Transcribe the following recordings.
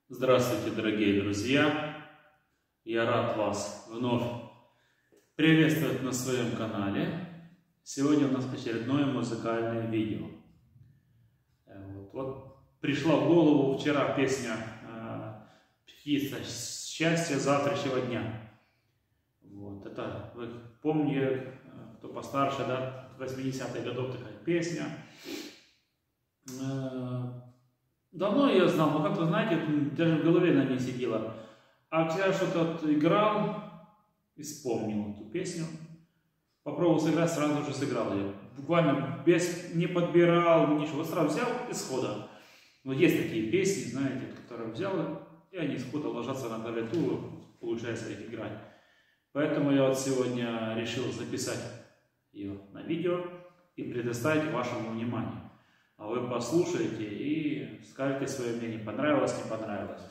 Здравствуйте, дорогие друзья! Я рад вас вновь приветствовать на своем канале. Сегодня у нас очередное музыкальное видео. Вот пришла в голову вчера песня «Птица счастья завтрашнего дня». Вот, это вы помните, кто постарше, да, 80-х годов такая песня. Давно я знал, но как-то, знаете, даже в голове она не сидела. А вчера что-то играл и вспомнил эту песню. Попробовал сыграть, сразу же сыграл ее. Буквально не подбирал, ничего, сразу взял и схода. Но есть такие песни, знаете, которые взял, и они схода ложатся на клавиатуру, получается их играть. Поэтому я вот сегодня решил записать ее на видео и предоставить вашему вниманию. А вы послушаете и скажете свое мнение, понравилось, не понравилось.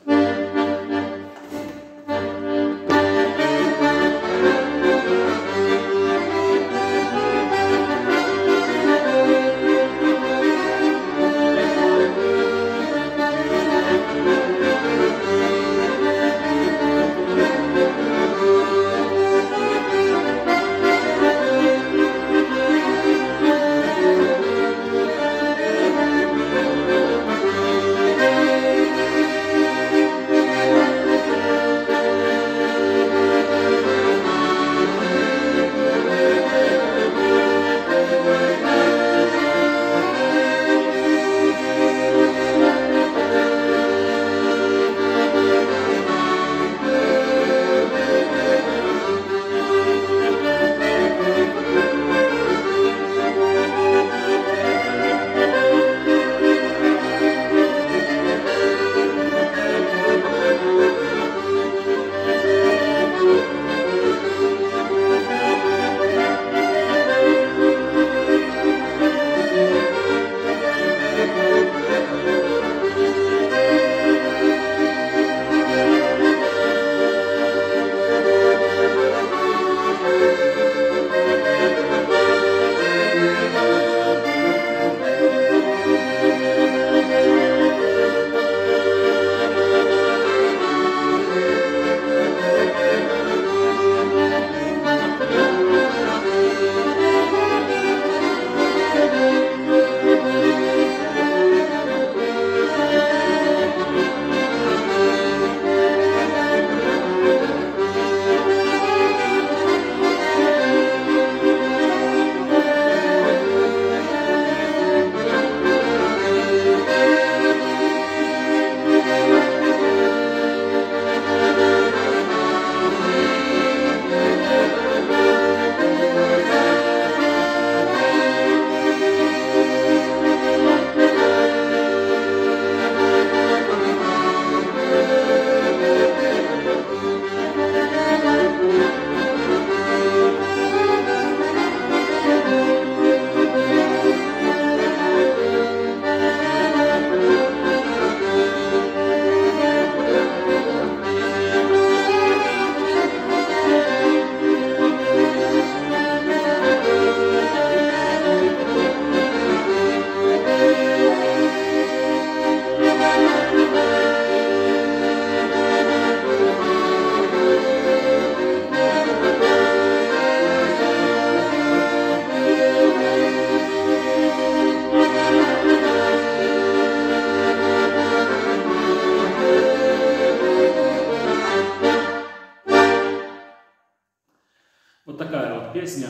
Вот такая вот песня.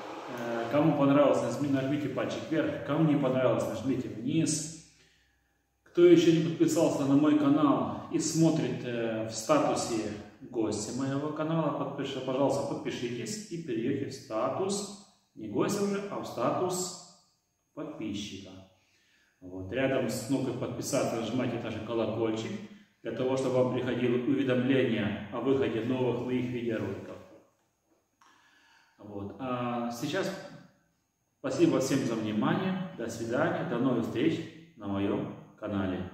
Кому понравилось, нажмите пальчик вверх. Кому не понравилось, нажмите вниз. Кто еще не подписался на мой канал и смотрит в статусе гостя моего канала, пожалуйста, подпишитесь и перейдете в статус, не гостя уже, а в статус подписчика. Вот. Рядом с кнопкой подписаться нажимайте также колокольчик, для того, чтобы вам приходило уведомление о выходе новых моих видеороликов. Вот. А сейчас спасибо всем за внимание. До свидания. До новых встреч на моем канале.